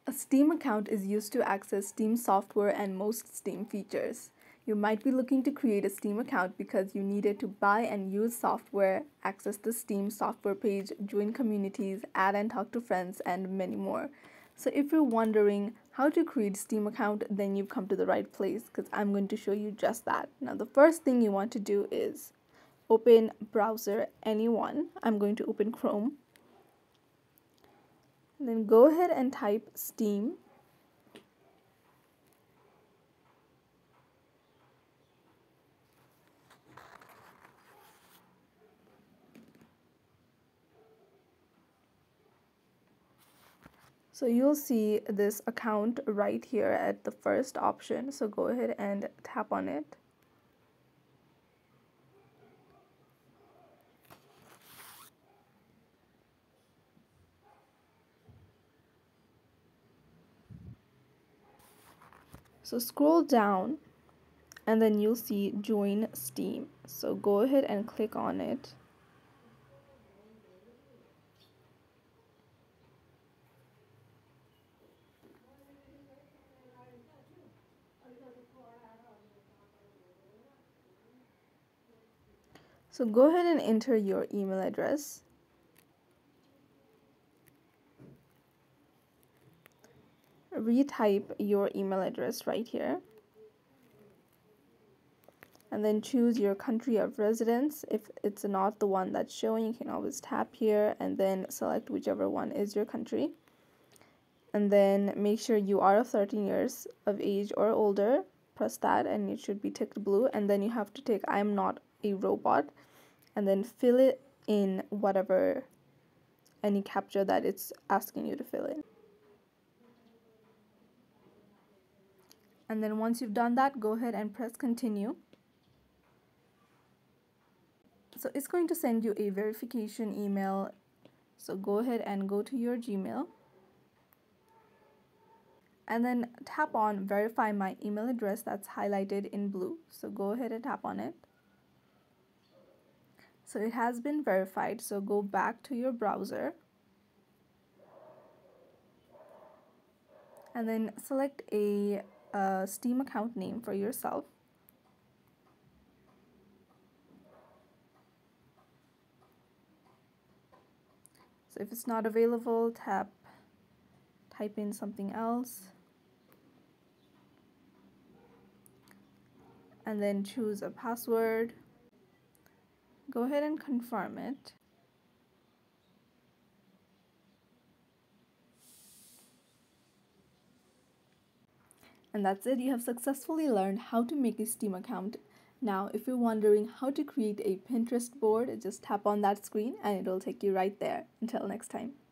A Steam account is used to access Steam software and most Steam features. You might be looking to create a Steam account because you needed to buy and use software, access the Steam software page, join communities, add and talk to friends, and many more. So if you're wondering how to create a Steam account, then you've come to the right place because I'm going to show you just that. Now, the first thing you want to do is open browser, any one. I'm going to open Chrome. Then go ahead and type Steam. So you'll see this account right here at the first option. So go ahead and tap on it. So scroll down and then you'll see Join Steam. So go ahead and click on it. So go ahead and enter your email address. Retype your email address right here. And then choose your country of residence. If it's not the one that's showing, you can always tap here and then select whichever one is your country. And then make sure you are of 13 years of age or older. Press that and it should be ticked blue. And then you have to tick I'm not a robot. And then fill it in whatever, any captcha that it's asking you to fill in. And then once you've done that, go ahead and press continue. So it's going to send you a verification email. So go ahead and go to your Gmail. And then tap on verify my email address that's highlighted in blue. So go ahead and tap on it. So it has been verified. So go back to your browser. And then select a Steam account name for yourself. So if it's not available, type in something else. And then choose a password. Go ahead and confirm it. And that's it. You have successfully learned how to make a Steam account. Now, if you're wondering how to create a Pinterest board, just tap on that screen and it'll take you right there. Until next time.